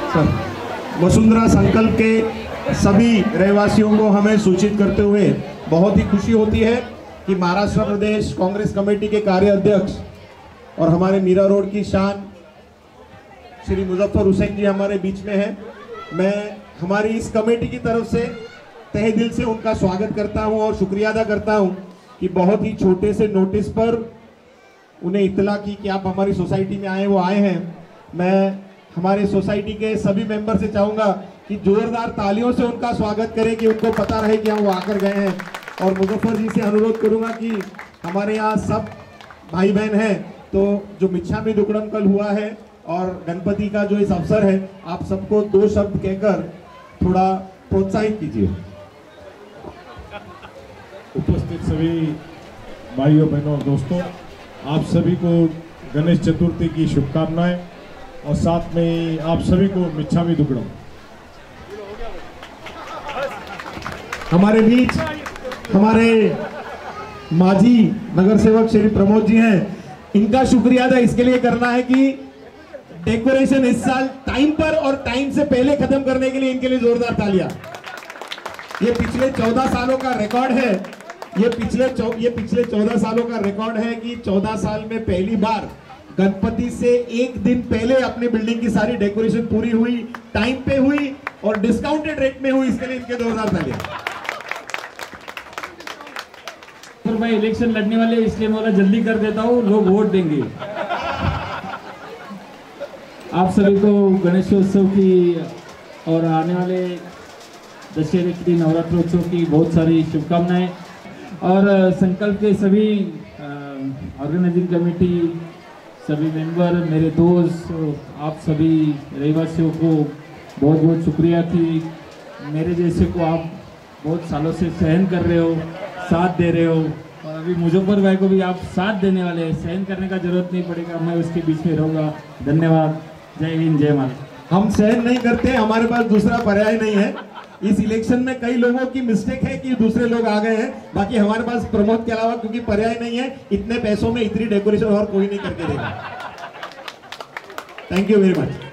वसुंधरा संकल्प के सभी रहवासियों को हमें सूचित करते हुए बहुत ही खुशी होती है कि महाराष्ट्र प्रदेश कांग्रेस कमेटी के कार्य अध्यक्ष और हमारे मीरा रोड की शान श्री मुजफ्फर हुसैन जी हमारे बीच में हैं। मैं हमारी इस कमेटी की तरफ से तहे दिल से उनका स्वागत करता हूं और शुक्रिया अदा करता हूं कि बहुत ही छोटे से नोटिस पर उन्हें इत्तला की कि आप हमारी सोसाइटी में आए, वो आए हैं। मैं हमारे सोसाइटी के सभी मेंबर से चाहूँगा कि जोरदार तालियों से उनका स्वागत करें कि उनको पता रहे कि हम वो आकर गए हैं। और मुजफ्फर जी से अनुरोध करूँगा कि हमारे यहाँ सब भाई बहन हैं, तो जो मिच्छामी दुक्कड़म कल हुआ है और गणपति का जो इस अवसर है, आप सबको 2 शब्द कहकर थोड़ा प्रोत्साहित कीजिए। उपस्थित सभी भाइयों बहनों और दोस्तों, आप सभी को गणेश चतुर्थी की शुभकामनाएं और साथ में आप सभी को मिच्छामी दुक्कड़म। हमारे बीच हमारे माजी नगर सेवक श्री प्रमोद जी हैं। इनका शुक्रिया अदा इसके लिए करना है कि डेकोरेशन इस साल टाइम पर और टाइम से पहले खत्म करने के लिए इनके लिए जोरदार तालियां। ये पिछले 14 सालों का रिकॉर्ड है। ये पिछले 14 सालों का रिकॉर्ड है कि 14 साल में पहली बार गणपति से एक दिन पहले अपनी बिल्डिंग की सारी डेकोरेशन पूरी हुई, टाइम पे हुई और डिस्काउंटेड रेट में हुई। इसके लिए इनके जोरदार तालियां। मैं इलेक्शन लड़ने वाले इसलिए मैं जल्दी कर देता हूँ, लोग वोट देंगे। आप सभी को गणेशोत्सव की और आने वाले दशहरे की, नवरात्रोत्सव की बहुत सारी शुभकामनाएं। और संकल्प के सभी ऑर्गेनाइजिंग कमेटी, सभी मेंबर, मेरे दोस्त, आप सभी रहवासियों को बहुत बहुत शुक्रिया कि मेरे जैसे को आप बहुत सालों से सहन कर रहे हो, साथ दे रहे हो। और अभी मुजफ्फर भाई को भी आप साथ देने वाले हैं, सहन करने का जरूरत नहीं पड़ेगा, मैं उसके बीच में रहूँगा। धन्यवाद। जय हिंद, जय महाराष्ट्र। हम सहन नहीं करते, हमारे पास दूसरा पर्याय नहीं है। इस इलेक्शन में कई लोगों की मिस्टेक है कि दूसरे लोग आ गए हैं, बाकी हमारे पास प्रमोद के अलावा क्योंकि पर्याय नहीं है, इतने पैसों में इतनी डेकोरेशन और कोई नहीं करके देगा। Thank you very much.